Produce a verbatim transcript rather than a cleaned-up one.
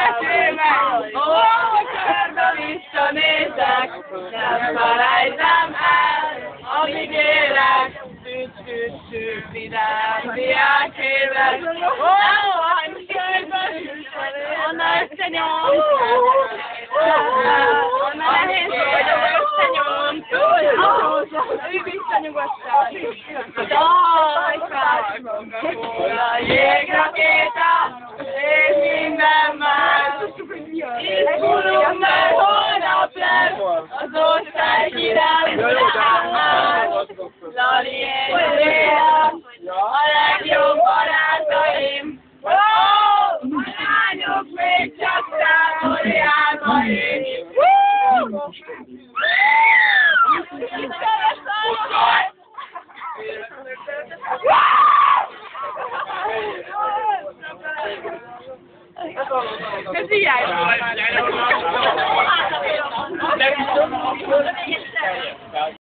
életében, ó, körbe visszanézek, nem felejtem el, amíg élek, tűz, tűz, tűz, vidám, diák évek, ó, hany körbe visszanézek, összenyom, Anna nehéz vagy, összenyom, ő visszanyugodtál, daj, a jégrakéta, és minden más, indulunk, mert holnap lesz az ország irányítás. Lali és Léa, a legjobb barátaim, ó, a lányok még csak távoli álmaim. Ez ilyen volt.